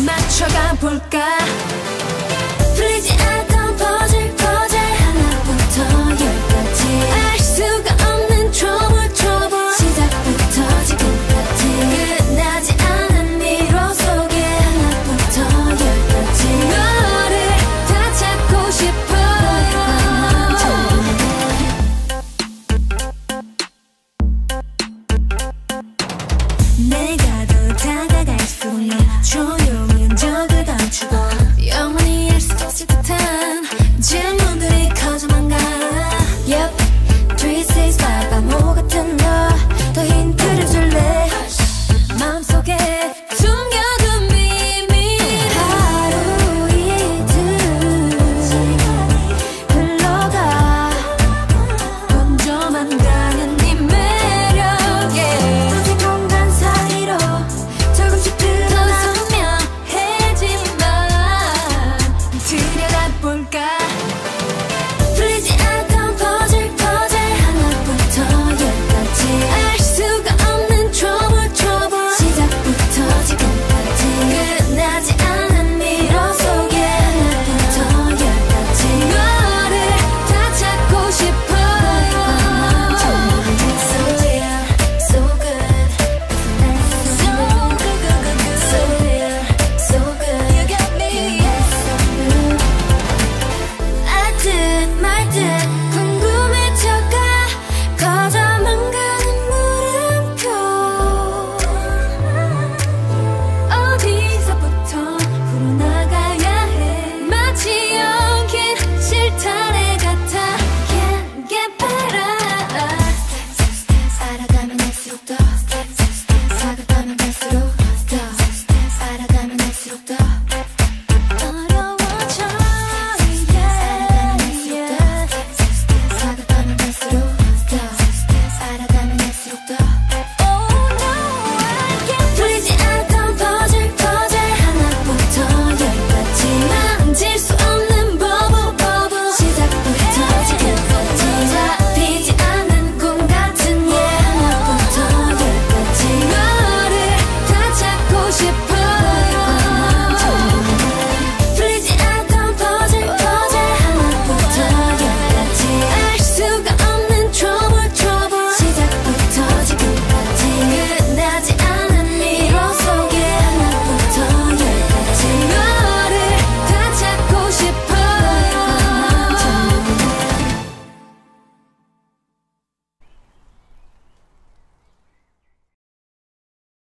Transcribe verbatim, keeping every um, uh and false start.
맞춰가 볼까? 풀리지 않던 퍼즐 퍼즐 하나부터 열까지 알 수가 없는 trouble trouble 시작부터 지금까지 끝나지 않은 미로 속에 하나부터 열까지 너를 다 찾고 싶어. 내가 더 다가갈수록 조용한 적을 감추고 영원히 알 수 없을 듯한 질문들이 커져만 가. Yep, three, six, five 바보 같은 너 더 힌트를 줄래? 마음속에 숨겨둔 비밀 하루 이틀 흘러가 번져만 가는 네 매력에 두 공간 사이로 조금씩 드러나 선명해지만 들여다볼까? 풀리지 않던 퍼즐 퍼즐 하나부터 열까지 알 수가 없는 trouble trouble 시작부터 지금까지 끝나지 않은 미로 속에 하나부터 열까지 너를 다 찾고 싶어. So yeah, so good, so good, good, good, good. So yeah, so good, you got me. 알듯 말듯 궁금해져가 커져만 가는 물음표 어디서부터 풀어나가야 해. 마치 엉킨 실타래 같아. Can't get better. 알아가면 할수록 더 다가가면 갈수록 더 알아가면 할수록 더 어려워져. Yeah, 다가가면 갈수록 더 알아가면 할수록 더 Oh no, I can't. 풀리지 않던 퍼즐 퍼즐 하나부터 열까지 만질 수 없는 버블 버블 시작부터 지금까지 잡히지 않는 꿈 같은 예 하나부터 열까지 너를 다 찾고 싶어.